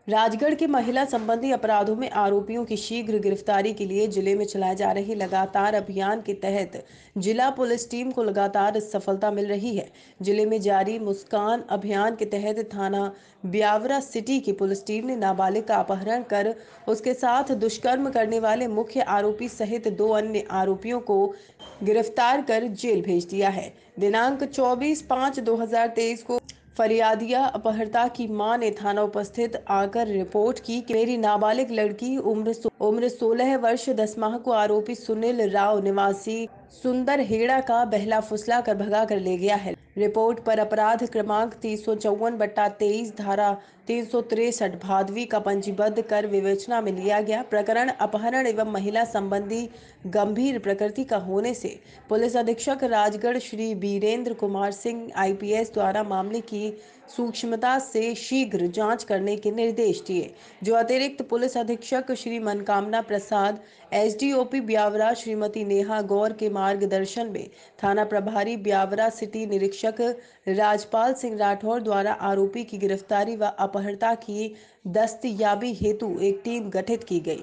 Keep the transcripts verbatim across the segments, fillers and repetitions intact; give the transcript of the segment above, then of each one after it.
राजगढ़ के महिला संबंधी अपराधों में आरोपियों की शीघ्र गिरफ्तारी के लिए जिले में चलाए जा रहे लगातार अभियान के तहत जिला पुलिस टीम को लगातार सफलता मिल रही है। जिले में जारी मुस्कान अभियान के तहत थाना ब्यावरा सिटी की पुलिस टीम ने नाबालिग का अपहरण कर उसके साथ दुष्कर्म करने वाले मुख्य आरोपी सहित दो अन्य आरोपियों को गिरफ्तार कर जेल भेज दिया है। दिनांक चौबीस पाँच दो हजार तेईस को फरियादिया अपहर्ता की मां ने थाना उपस्थित आकर रिपोर्ट की कि मेरी नाबालिग लड़की उम्र सो, उम्र सोलह वर्ष दस माह को आरोपी सुनील राव निवासी सुंदर हेड़ा का बहला फुसला कर भगा कर ले गया है। रिपोर्ट पर अपराध क्रमांक तीन सौ चौवन बट्टा तेईस धारा तीन सौ तिरसठ भादवी का पंजीबद्ध कर विवेचना में लिया गया। प्रकरण अपहरण एवं महिला संबंधी गंभीर प्रकृति का होने से पुलिस अधीक्षक राजगढ़ श्री बीरेंद्र कुमार सिंह आईपीएस द्वारा मामले की सूक्ष्मता से शीघ्र जांच करने के निर्देश दिए, जो अतिरिक्त पुलिस अधीक्षक श्री मनकामना प्रसाद, एसडीओपी ब्यावरा श्रीमती नेहा गौर के मार्गदर्शन में थाना प्रभारी ब्यावरा सिटी निरीक्षक राजपाल सिंह राठौर द्वारा आरोपी की गिरफ्तारी व अपहर्ता की दस्तयाबी हेतु एक टीम गठित की गई।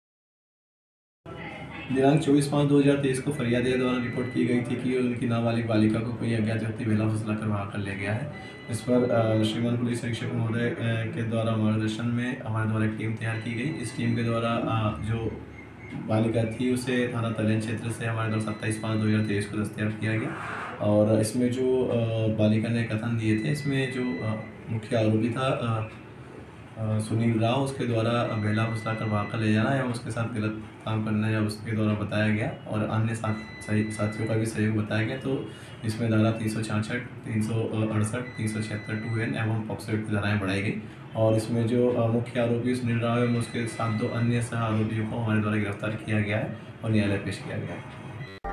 दिनांक चौबीस पाँच दो हज़ार तेईस को फरियादिया द्वारा रिपोर्ट की गई थी कि उनकी नाबालिग बालिका को कोई अज्ञात व्यक्ति बेला फुसला कर वहाँ कर ले गया है। इस पर श्रीमान पुलिस अधीक्षक महोदय के द्वारा मार्गदर्शन में हमारे द्वारा एक टीम तैयार की गई। इस टीम के द्वारा जो बालिका थी उसे थाना तलेन क्षेत्र से हमारे द्वारा सत्ताईस पाँच दो हज़ार तेईस को दस्तयाब किया गया और इसमें जो बालिका ने कथन दिए थे, इसमें जो मुख्य आरोपी था सुनील राव, उसके द्वारा बेला फुसला कर भाग कर ले जाना या उसके साथ गलत काम करना या उसके द्वारा बताया गया और अन्य साथ साथियों का भी सहयोग बताया गया। तो इसमें धारा तीन सौ छियासठ तीन सौ अड़सठ तीन सौ छिहत्तर टू एन एवं पॉक्सो की धाराएँ बढ़ाई गई और इसमें जो मुख्य आरोपी सुनील राव एवं उसके साथ दो अन्य सह आरोपियों को हमारे द्वारा गिरफ्तार किया गया है और न्यायालय पेश किया गया है।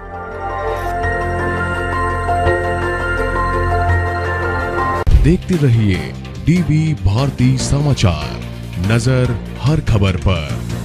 देखते रहिए डीबी भारती समाचार, नजर हर खबर पर।